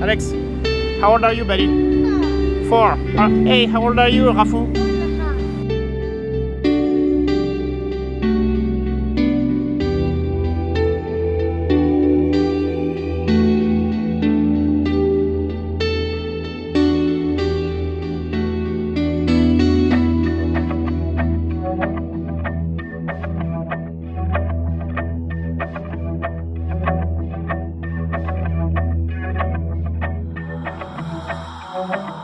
Alex, how old are you, buddy? 4. Hey, how old are you, Rafu? Oh.